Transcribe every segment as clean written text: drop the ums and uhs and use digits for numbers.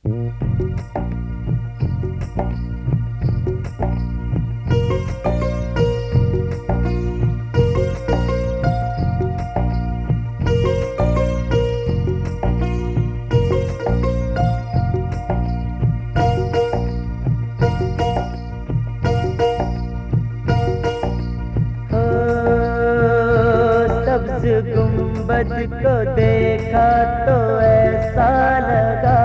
गुंबद को देखा तो ऐसा लगा,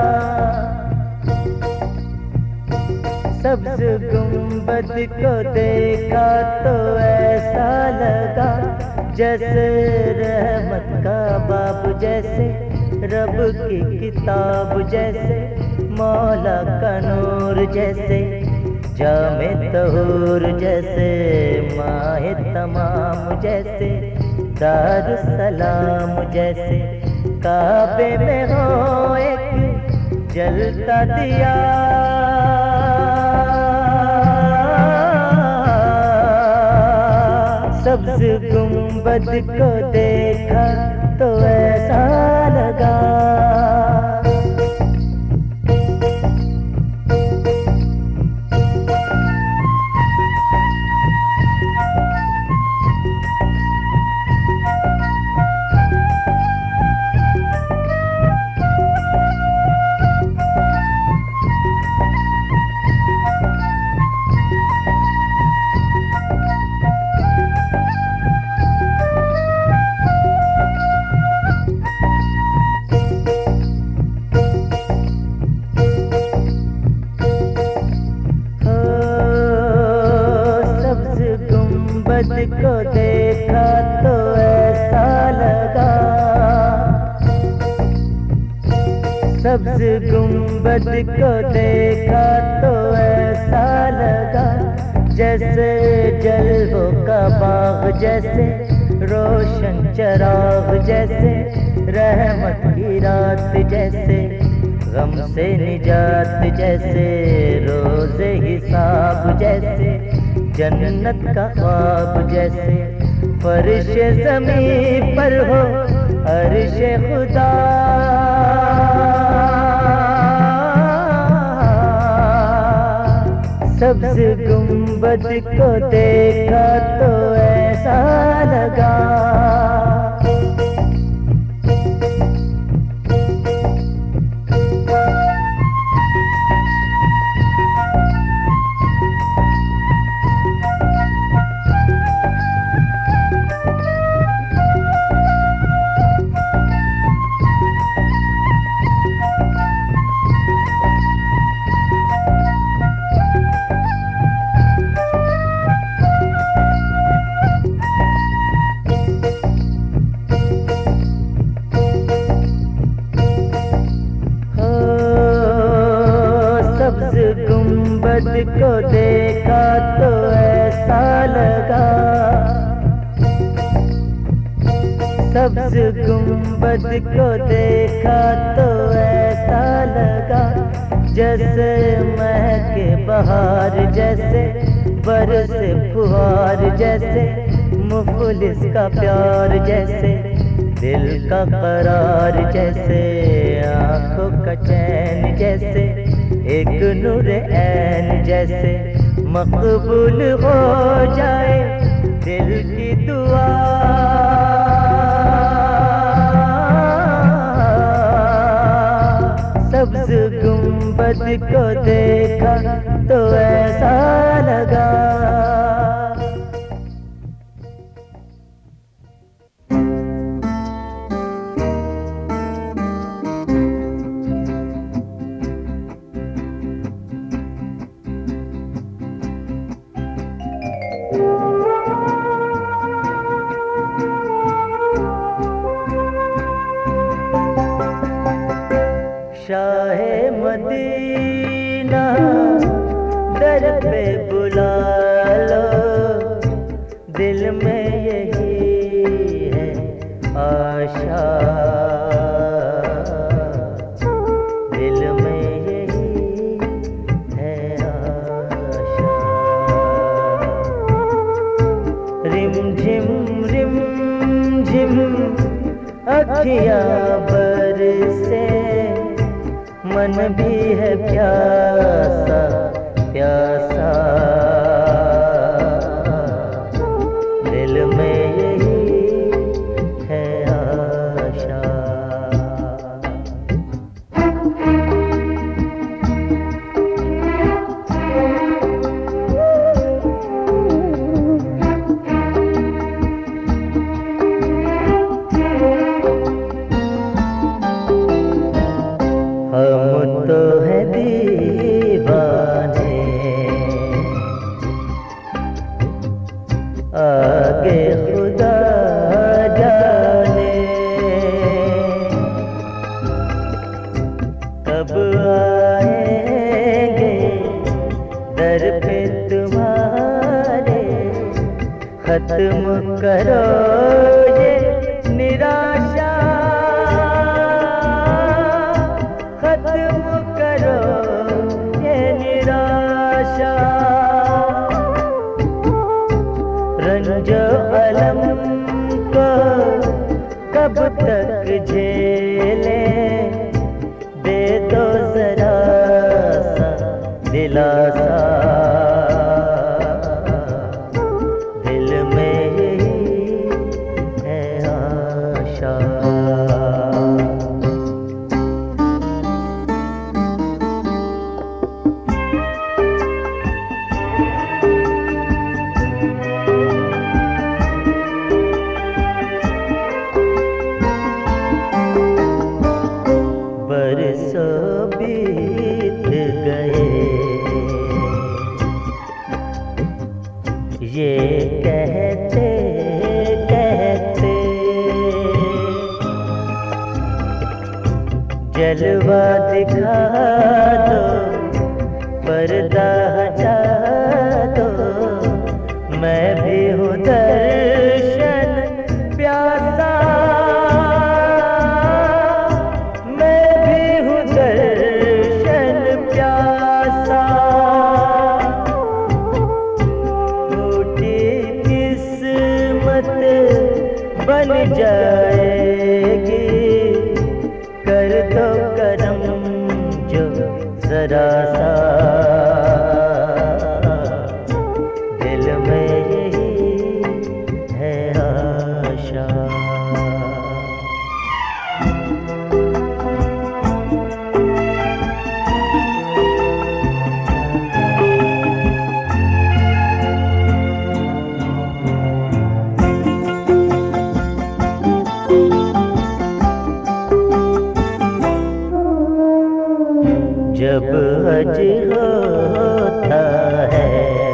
सब्ज गुंबद को देखा तो ऐसा लगा, जैसे रहमत का बाब, जैसे रब की किताब, जैसे मौला का नूर, जैसे जामे तहूर, जैसे माहे तमाम, जैसे दारुस्सलाम, जैसे काबे में हो एक जलता दिया, सब्ज गुंबद को देखा तो ऐसा लगा। को देखा तो ऐसा लगा, सब्ज गुंबद को देखा तो ऐसा लगा, जैसे जलवों का बाग, जैसे रोशन चराग, जैसे रहमत की रात, जैसे गम से निजात, जैसे रोज़े हिसाब, जैसे जन्नत का ख्वाब, जैसे फर्श ज़मीं पर हो अर्श खुदा, सब्ज गुंबद को देखा तो ऐसा लगा। गुंबद को देखा तो ऐसा लगा, सब्ज गुंबद को देखा तो ऐसा लगा, जैसे महके बहार, जैसे बरसे फुहार, जैसे मुफलिस का प्यार, जैसे दिल का करार, जैसे आँखों का चैन, जैसे एक नूर ऐन, जैसे मकबूल हो जाए दिल की दुआ, सब्ज गुंबद को देखा तो ऐसा लगा। शाहे मदीना दर पे बुला लो, दिल में यही है आशा, दिल में यही है आशा, रिम झिम अखियाँ बरसे, मन मन भी है प्यासा प्यासा, दिल में यही है आशा। हम तो है दीवाने, आगे खुदा जाने कब आएंगे दर पे तुम्हारे, खत्म करो ये निराशा, खत्म करो ये निराशा। रंजो अलम को कब तक झेले, दे दो जरा सा दिलासा, दिल में यही है आशा। बरसों बीत गए ये कहते कहते, जलवा दिखा दो पर्दा हटा दो, मैं भी हूँ दर्शन प्यासा, बन जाएगी कर दो करम जो जरा सा, दिल में यही है आशा। जब हज होता है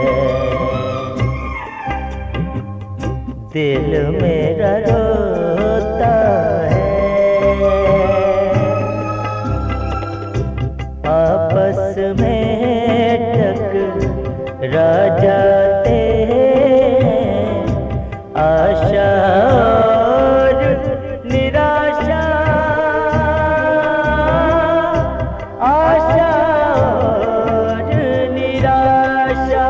दिल मेरा रोता है, आपस में टकरा जाते हैं आशा और निराशा, आशा और निराशा।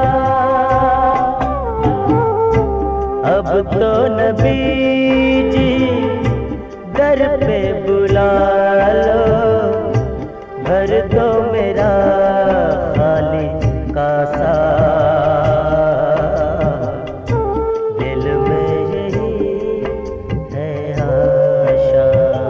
अब तो नबी जी दर पे बुला लो, भर दो मेरा खाली कासा, दिल में यही है आशा।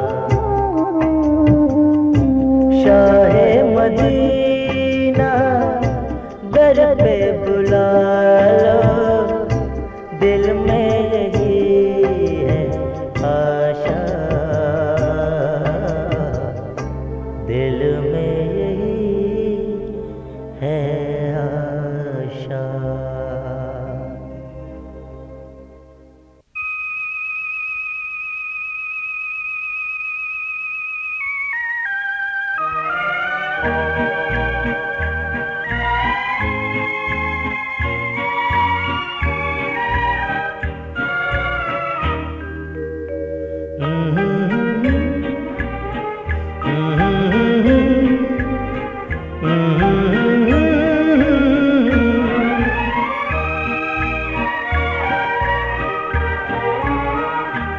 शाहे मदीना दर पे बुला लो, दिल में यही है आशा, दिल में यही है आशा।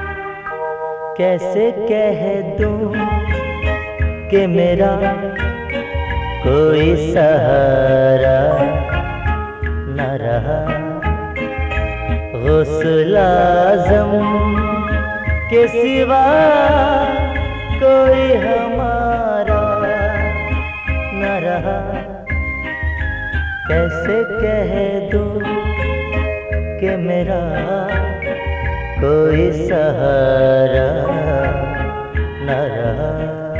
कैसे कह दूं कि मेरा कोई सहारा न रहा, गौसुल आज़म के सिवा कोई हमारा न रहा। कैसे कह दूं कि मेरा कोई सहारा न रहा।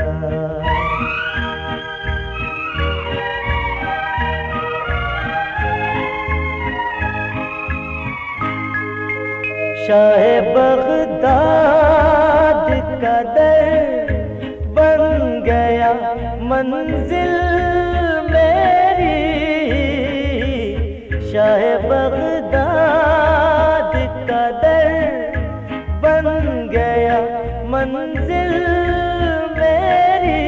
शाह बगदाद का दर बन गया मंजिल मेरी, शाह बगदाद का दर बन गया मंजिल मेरी।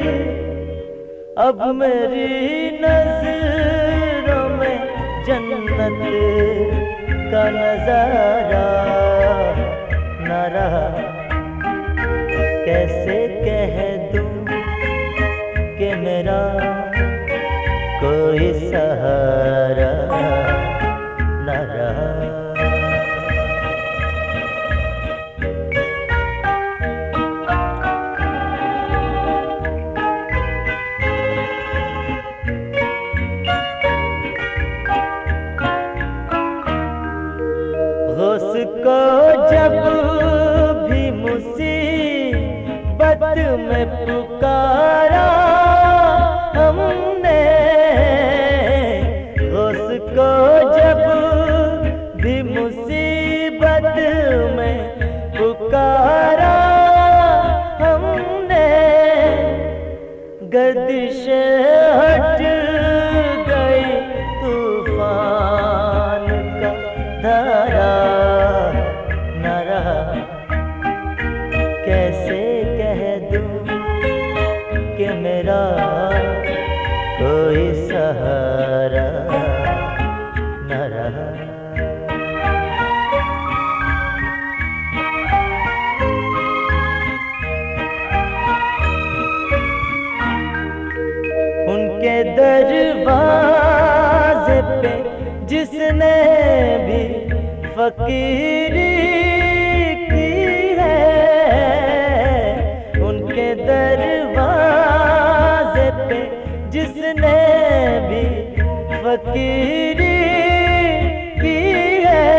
अब मेरी नजरों में जन्नत का नजारा न रहा। कैसे कह दूं कि मेरा कोई सहारा न रहा। होश को जब भी मुसीबत में पुकारा हमने, होश को जब भी मुसीबत में पुकारा हमने, गर्दिश हट गई तूफान का धारा न रहा। कैसे कह दूं कि मेरा कोई सहारा न रहा। उनके दरवाजे पे जिसने भी फकीरी की है, उनके दरवाजे पे जिसने भी फकीरी की है,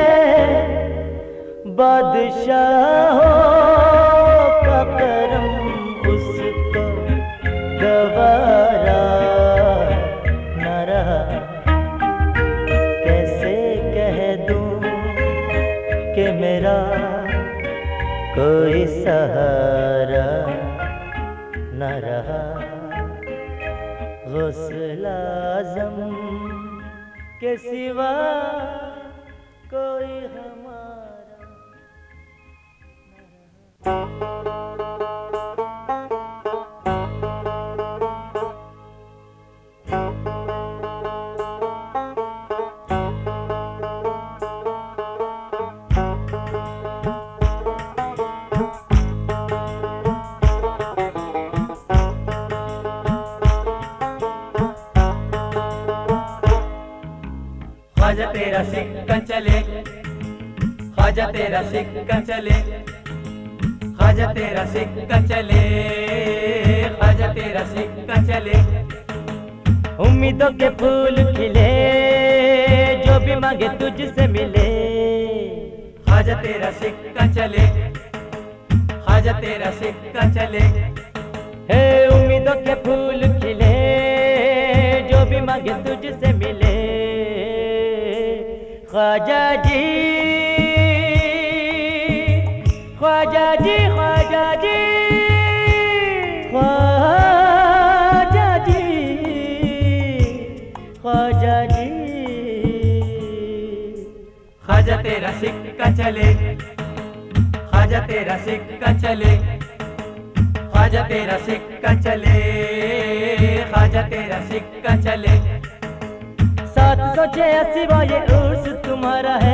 बादशाहों का करम उसको गवारा न रहा। कैसे कह दूं कि मेरा कोई सहारा न रहा। गौसुल आज़म के सिवा कोई हमारा न रहा। ख्वाजा तेरा सिक्का चले, ख्वाजा तेरा सिक्का चले, ख्वाजा तेरा सिक्का चले, ख्वाजा तेरा सिक्का चले। उम्मीदों के फूल खिले, जो भी मांगे तुझसे मिले। ख्वाजा तेरा सिक्का चले, ख्वाजा तेरा सिक्का चले। हे उम्मीदों के फूल खिले, जो भी मांगे तुझसे मिले। ख्वाजा जी, ख्वाजा जी, ख्वाजा जी, ख्वाजा जी, ख्वाजा जी। ख्वाजा तेरा सिक्का चले, ख्वाजा तेरा सिक्का चले, ख्वाजा तेरा सिक्का चले, ख्वाजा तेरा सिक्का चले। 786वां ये उर्स तुम्हारा है,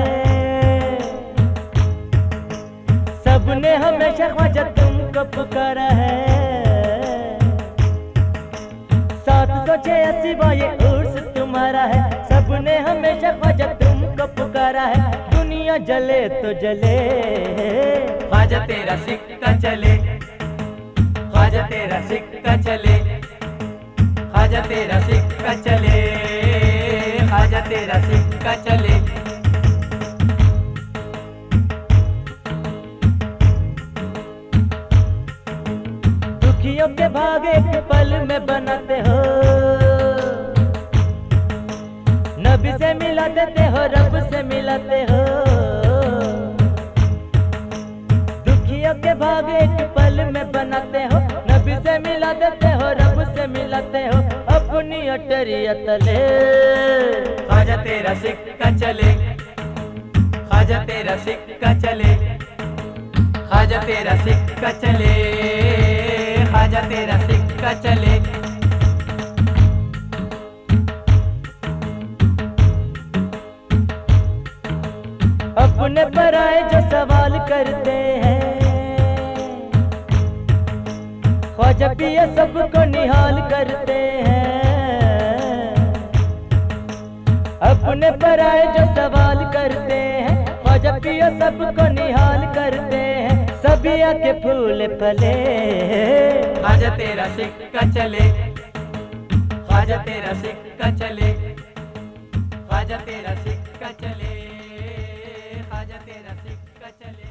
सबने हमेशा ख्वाजा तुमको पुकारा है। 786 सोचे असीबा ये उर्स तुम्हारा है, सबने हमेशा ख्वाजा तुमको पुकारा है। दुनिया जले तो जले, ख्वाजा तेरा सिक्का चले, ख्वाजा तेरा सिक्का चले, ख्वाजा तेरा सिक्का चले, ख्वाजा तेरा सिक्का चले। दुखियों के भागे एक पल में बनाते हो, नबी से मिला देते हो, रब से मिलाते हो। दुखियों के भागे एक पल में बनाते हो, नबी से मिला देते हो, रब से मिलाते हो। अपनी अटरिया तले ख्वाजा तेरा सिक्का चले, ख्वाजा तेरा सिक्का चले, ख्वाजा तेरा सिक्का चले, ख्वाजा तेरा सिक्का चले। अपने पराए जो सवाल करते हैं, ख्वाजा पिया सबको निहाल करते हैं। अपने पराए जो सवाल करते हैं, ख्वाजा पिया सबको निहाल करते हैं। सभी आके फूल फले, ख्वाजा तेरा सिक्का चले, ख्वाजा तेरा सिक्का चले, ख्वाजा तेरा सिक्का चले, ख्वाजा तेरा सिक्का चले।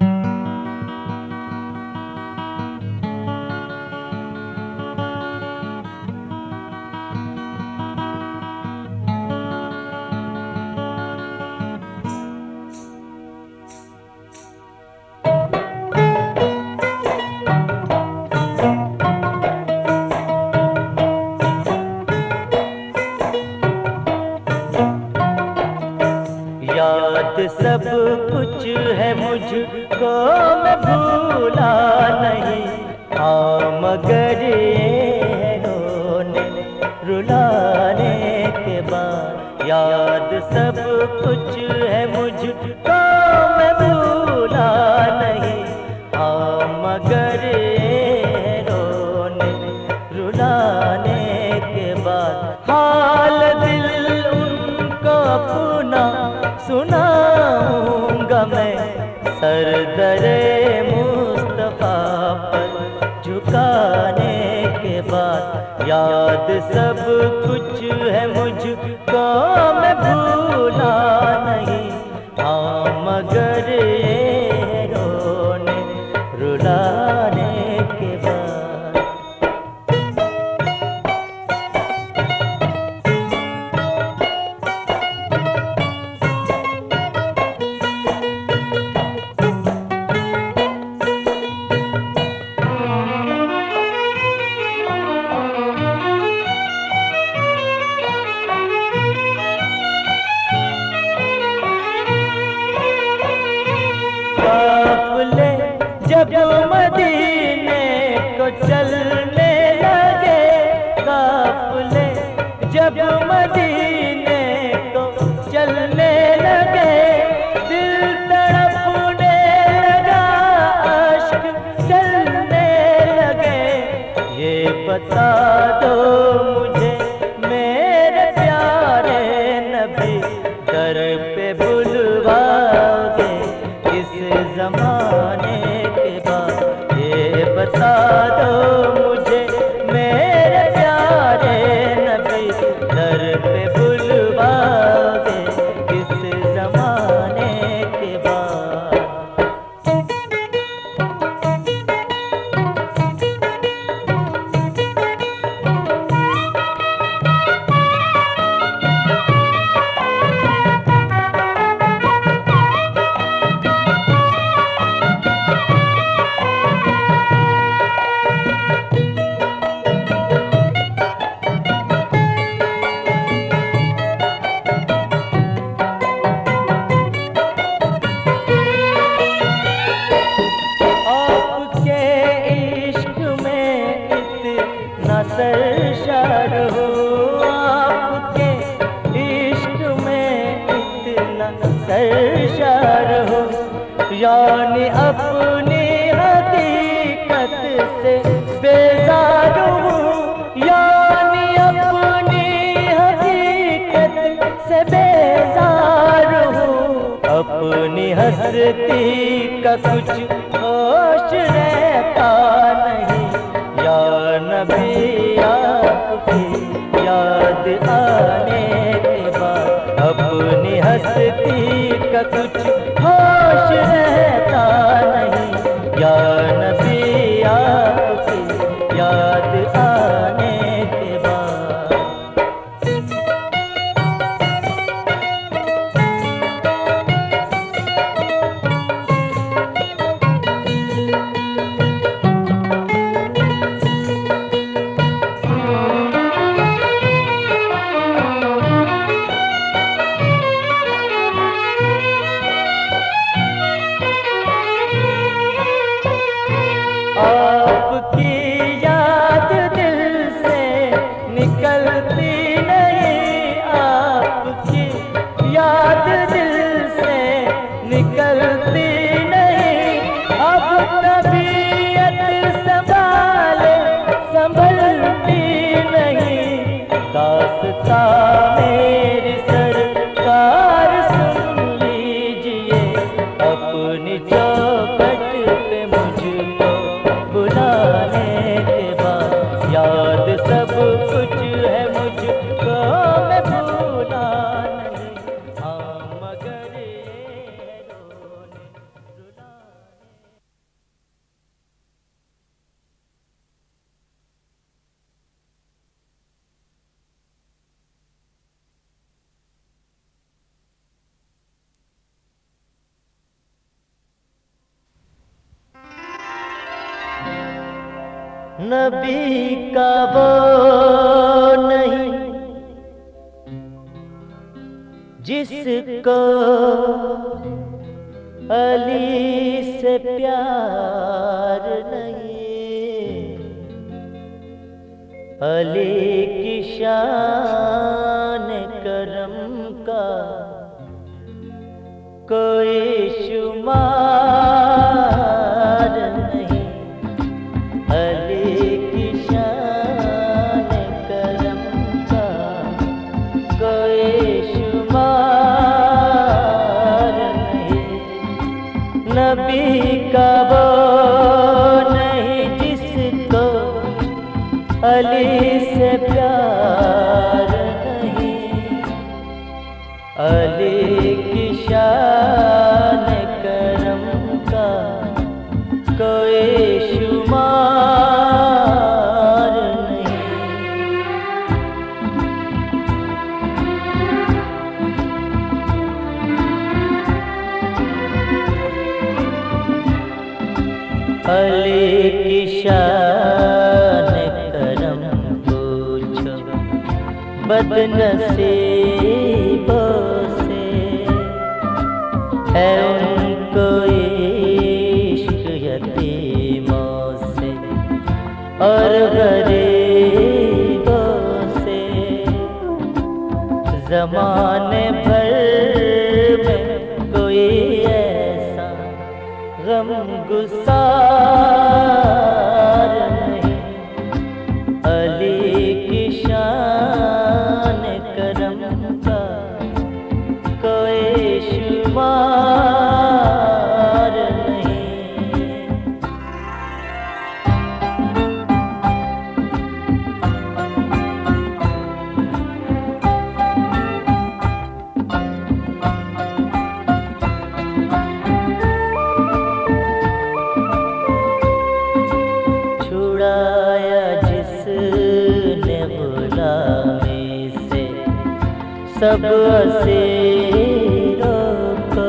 सब कुछ है मुझको, मैं भूला नहीं। हाँ मगर ये रोने रुलाने के बाद, याद सब कुछ है मुझको, मैं भूला नहीं। हाँ मगर ये रोने रुलाने के बाद, हाल दिल उनको अपना सुनाऊंगा मैं। सर दरे मुस्तफा पर झुकाने के बाद, याद सब कुछ है मुझको, मैं भूला नहीं। हाँ मगर ये रोने रुलाने के बाद। जब मदीने को चलने लगे, काफिले जब मदीने को चलने लगे, दिल तड़पने लगा, अश्क चलने लगे। ये बता दो मुझे मेरे प्यारे नबी, दर पे बुलवाओगे इस जमाने के बाद। ये बता दो मुझे मेरे प्यारे नबी, दर पे बुलवाओगे इस जमाने के बाद। सरशार हो, आपके इश्क में इतना सरशार हो। यानी अपनी हकीकत से बेजार हूँ, यानी हस्ती का कुछ होश रहता नहीं। या नबी आपकी याद आने के बाद अपनी हस्ती का कुछ होश रहता नहीं। या नबी आपकी याद आने के बाद। आपकी याद दिल से निकलती नहीं। आपकी याद दिल से निकलती नहीं। अब तबीयत संभाले संभलती नहीं। दास्तां मेरी सरकार सुन लीजिए। अपनी चौखट पे मुझको बुलाने के बाद याद सब कुछ है मुझको मैं भूला नहीं। हाँ मगर ये रोने रुलाने। नबी का वो नहीं जिसको अली से प्यार नहीं। अली की शान करम का कोई शुमार नहीं। अली की शान करम का कोई शुमार नहीं। नबी का वो नहीं जिसको अली से प्यार नहीं। अली की शान करम का कोई शुमार नहीं। अली की शान करम पूछो बदनसीबों से। है उनको इश्क यतीमों से और गरीबों से। ज़माने भर में कोई ऐसा गम गुसार नहीं। अली की शान करम का कोई शुमार नहीं। छुड़ाया जिसने गुलामी से सब असीरों को।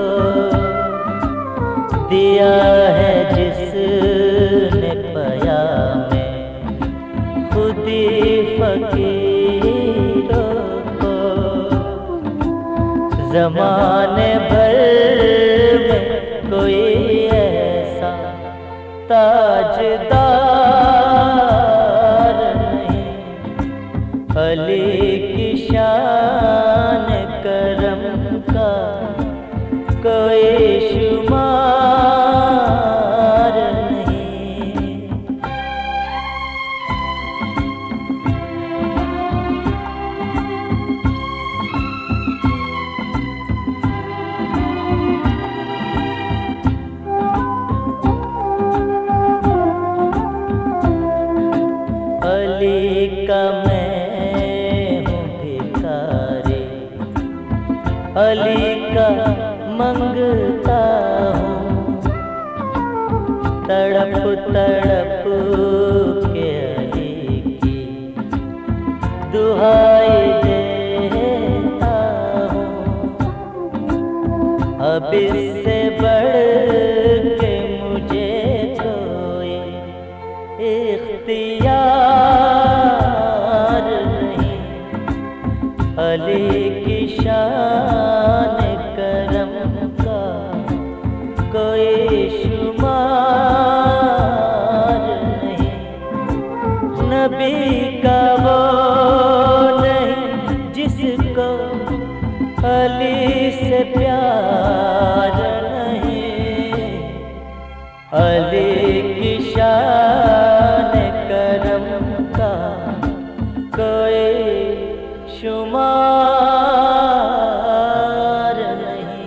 दिया है जिसने पयामे खुदी फकीरों को। ज़माने भर में कोई ऐसा ताजदार नहीं। अली की शान करम का कोई शुमार नहीं। अली का मंगता हूँ, तड़प तड़प के अली की दुहाई देता हूँ। अब इससे बढ़ के मुझे कोई इख्तियार नहीं। अली की शान करम का कोई शुमार नहीं। नबी का वो नहीं जिसको अली से प्यार नहीं। अली की शान करम का कोई शुमार नहीं।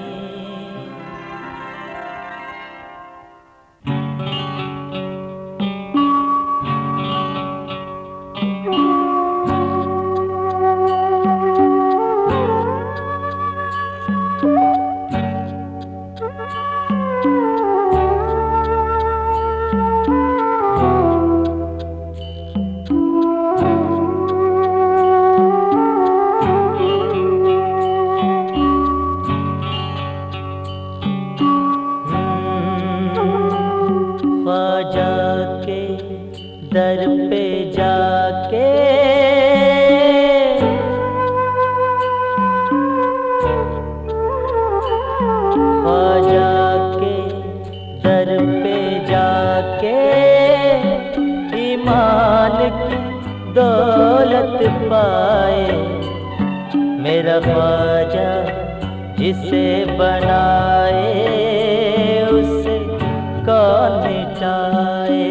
ख्वाजा के दर पे जाके ख्वाजा के दर पे जाके ईमान की दौलत पाए। मेरा ख्वाजा जिसे बनाए उसे कौन मिटाए।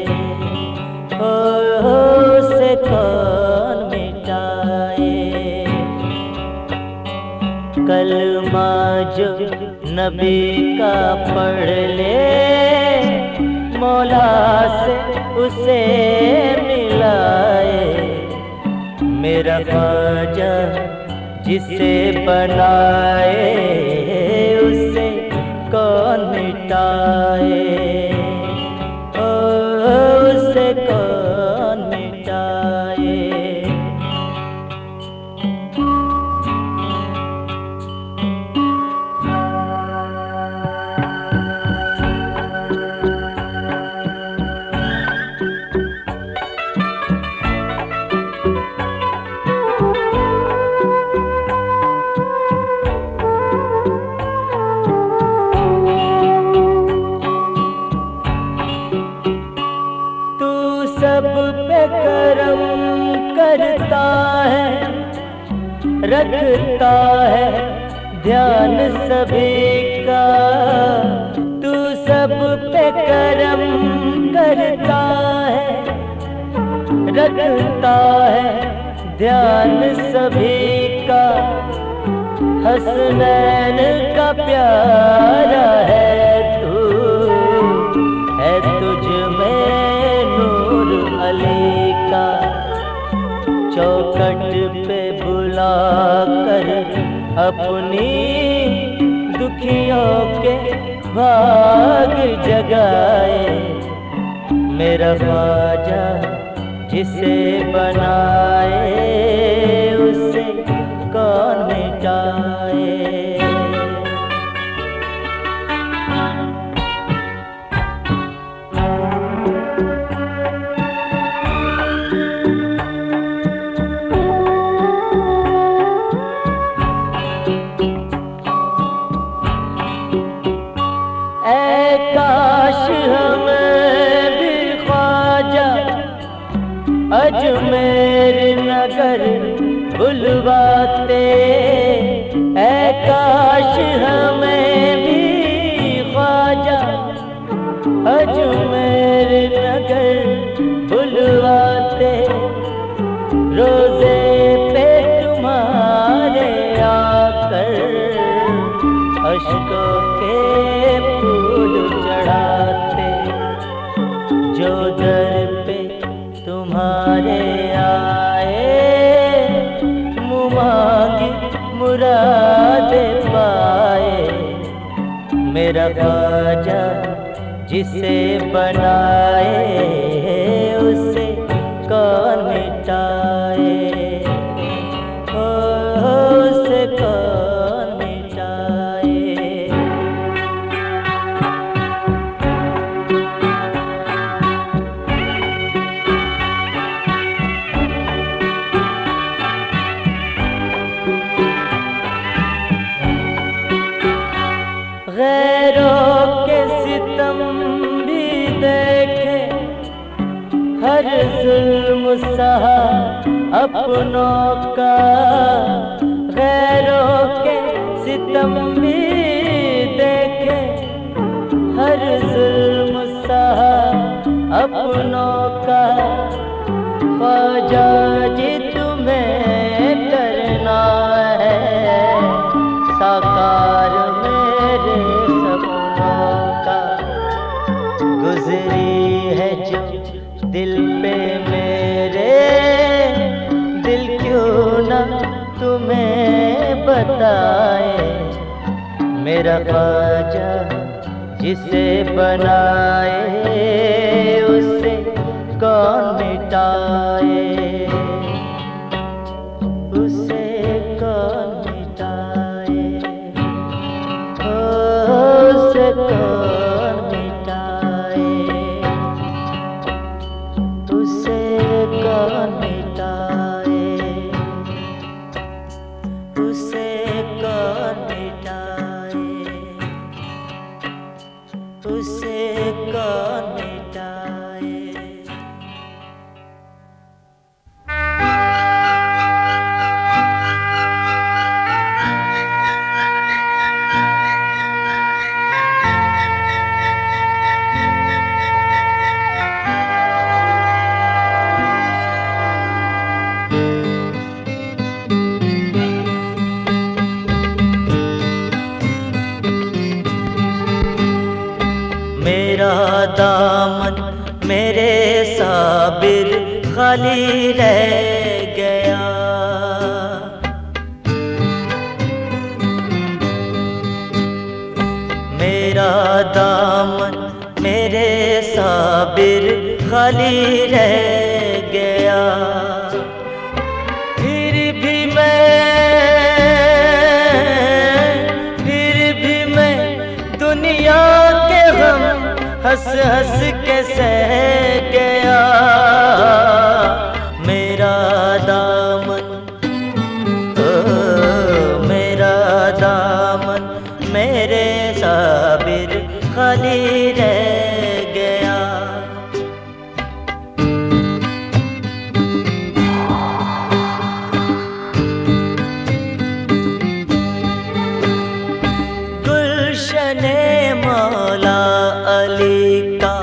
उसे कौन मिटाए। कलमा जो नबी का पढ़ ले मौला से उसे मिलाए। मेरा ख्वाजा जिसे बनाए उसे कौन मिटाए। उसे कौन मिटाए। सब पे करम करता है, रखता है ध्यान सभी का। तू सब पे करम करता है, रखता है ध्यान सभी का। हसनैन का प्यारा है तू, है तुझ में अली का। चौखट पे बुला कर अपनी दुखियों के भाग जगाए। मेरा ख्वाजा जिसे बनाए उसे कौन मिटाए। काश हमें भी ख्वाजा अजमेर नगर बुलवाते। ऐ काश हमें भी ख्वाजा अजमेर नगर बुलवाते। रोजे पे तुम्हारे आकर अश्कों के फूल चढ़ाते। जो दर पे तुम्हारे आए मुँह मांगी मुरादे मेरा ख्वाजा जिसे बनाए उसे कौन मिटाए, ओ उसे कौन मिटाए। गैरों के सितम भी देखे, हर जुल्म सहा अपनों का। गैरों के सितम भी देखे, हर जुल्म सहा अपनों का। ख्वाजा जी तुम्हें करना है साकार मेरे सपनों का। गुजरी है जो दिल पे मेरे, दिल क्यों ना तुम्हें बताए। मेरा ख्वाजा जिसे बनाए उसे कौन मिटाए, उसे कौन मिटाए, उसे कौन मिटाए, उसे कौन मिटाए, उसे कौन मिटाए, उसे कौन मिटाए। मेरा दामन मेरे साबिर खाली रह गया। मेरा दामन मेरे साबिर खाली रह गया। फिर भी मैं दुनिया के गम हंस हंस के सह गया। मेरा दामन मेरा दामन मेरे साबिर खाली रह गया। गुलशने मौला अली का,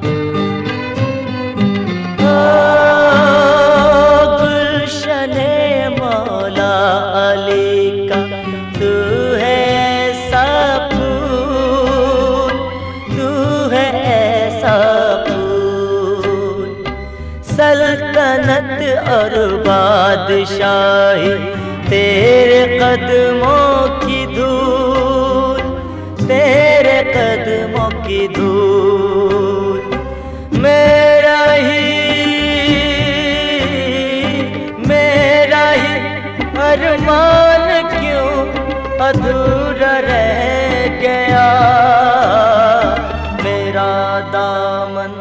गुलशने मौला अली का तू है ऐसा फूल, तू है ऐसा फूल। सल्तनत और बादशाही तेरे कदमों की धूल, तेरे कदमों की धूल। मेरा ही अरमान क्यों अधूरा रह गया। मेरा दामन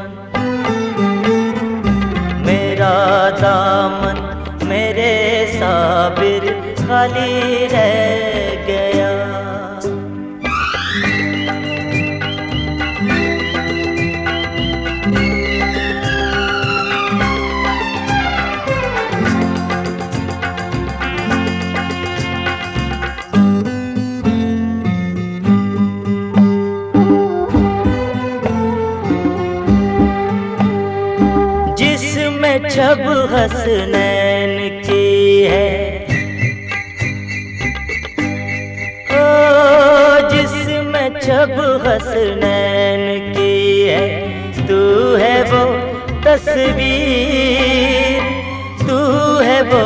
मेरे साबिर खाली रह गया। जिसमें छब हसनैन की है, ओ जिसमें छब हसनैन की है। तू है वो तस्वीर, तू है वो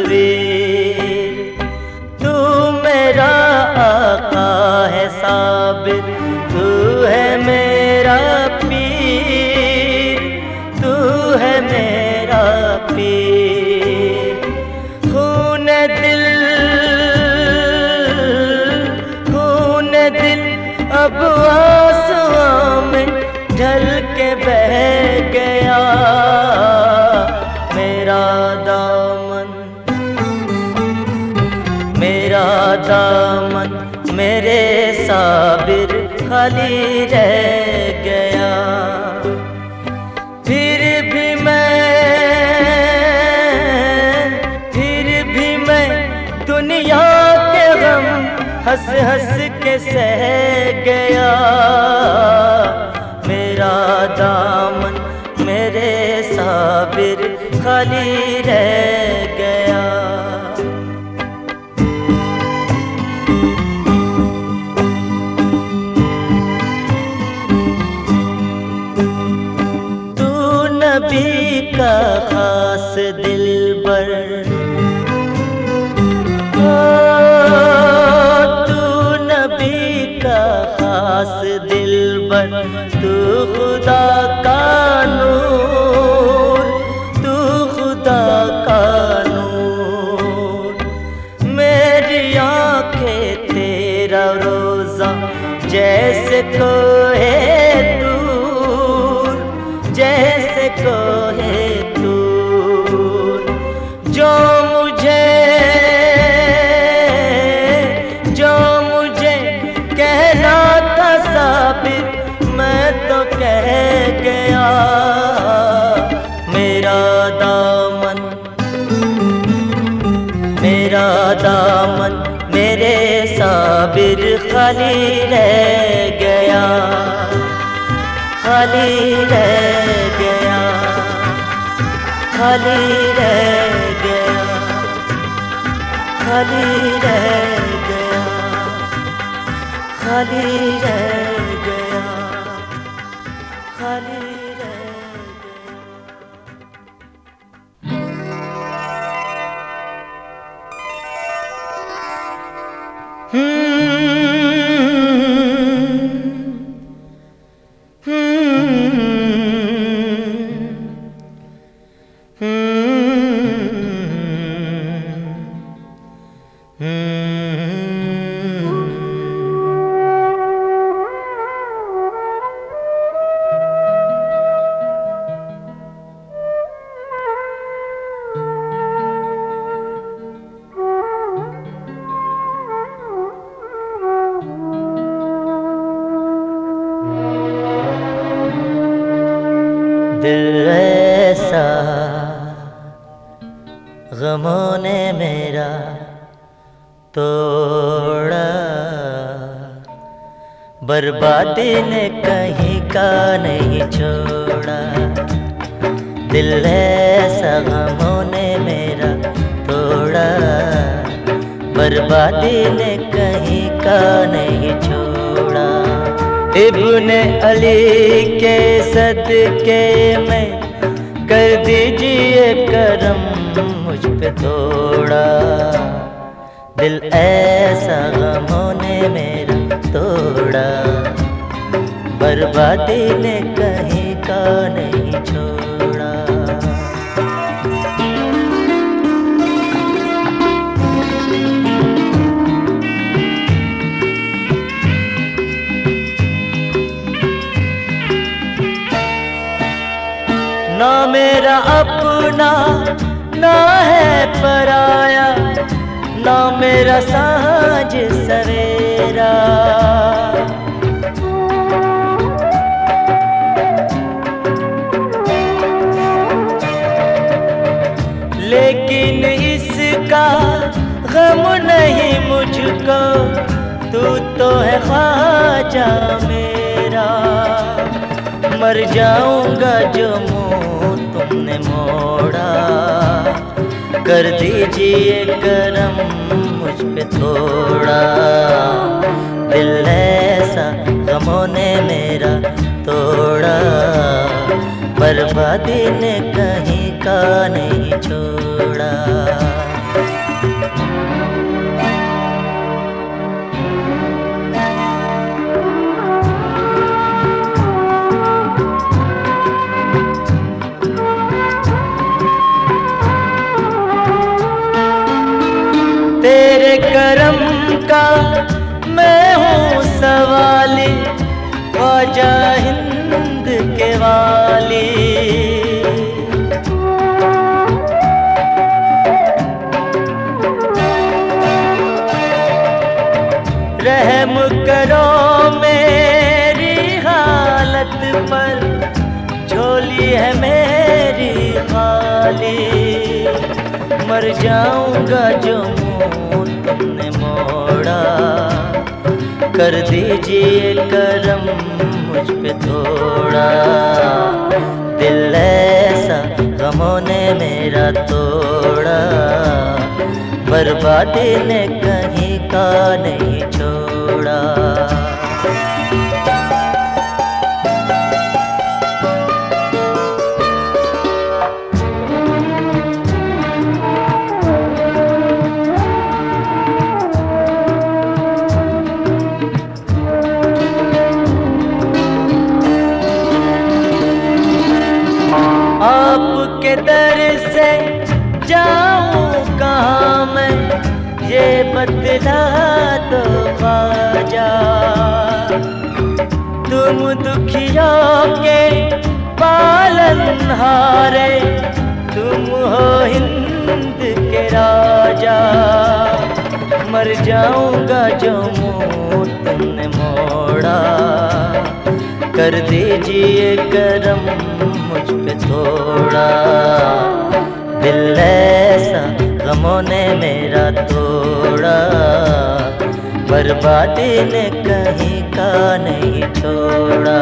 तस्वीर। तू मेरा आका है साबिर साबिर, तू है मेरा पीर, तू है मेरा पीर। खून दिल, खून दिल अब आंसुओं में ढल के बह गया। मेरा दामन, मेरा दामन मेरे साबिर खाली रह गया। फिर भी मैं दुनिया के गम हंस हंस के सह गया। मेरा दामन मेरे साबिर खाली रह गया। तू नबी का खास दिलबर, तू नबी का खास दिलबर, तू खुदा का नूर, तू खुदा का नूर। मेरी आँखें तेरा रोज़ा जैसे कोहे दूर, जैसे कोहे दूर। जो मुझे कहना था साबिर, मैं तो कह गया। मेरा दामन, मेरा दामन मेरे साबिर खाली रह गया, खाली रह गया, खाली रह गया, खाली रह गया, खाली रह गया, खाली रह दिल ऐसा गमों ने मेरा तोड़ा, बर्बादी ने कहीं का नहीं छोड़ा। दिल ऐसा गमों ने मेरा तोड़ा, बर्बादी ने कहीं का नहीं छोड़ा। इब्ने अली के सदके में कर दीजिए करम मुझ पे थोड़ा। दिल ऐसा गमों ने मेरा तोड़ा, बर्बादी ने कहीं का नहीं छोड़ा। ना मेरा अपना ना है पराया, ना मेरा साँझ सवेरा। लेकिन इसका गम नहीं मुझको, तू तो है ख्वाजा मेरा। मर जाऊंगा जो मुँह तुमने मोड़ा, कर दीजिए करम मुझ पे थोड़ा। दिल ऐसा गमों ने मेरा तोड़ा, बर्बादी ने कहीं का नहीं छोड़ा। का मैं हूँ सवाली, ख्वाजा हिंद के वाली। रहम करो मेरी हालत पर, झोली है मेरी खाली। मर जाऊंगा जो मुंह तुमने मोड़ा, कर दीजिए करम मुझ पे थोड़ा। दिल ऐसा गमों ने मेरा तोड़ा, बर्बादी ने कहीं का नहीं छोड़ा। आपके दर से जाऊं कहाँ मैं, ये बतला दो ख्वाजा। तुम दुखियों के पालनहारे, तुम हो हिंद के राजा। मर जाऊंगा जो मुंह तुमने मोड़ा, कर दीजिए करम मुझ पे थोड़ा। दिल ऐसा गमों ने मेरा तोड़ा, बर्बादी ने कहीं का नहीं छोड़ा।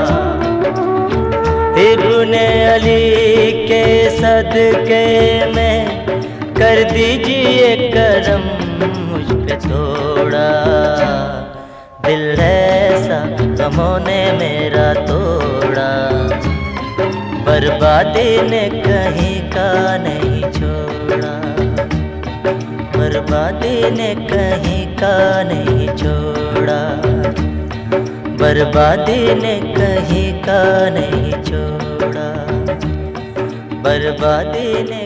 इब्ने अली के सदके में कर दीजिए करम मुझ पे थोड़ा। दिल ऐसा गमों ने मेरा तोड़ा, बर्बादी ने कहीं का नहीं छोड़ा। बर्बादी ने कहीं का नहीं छोड़ा, बर्बादी ने कहीं का नहीं छोड़ा, बर्बादी ने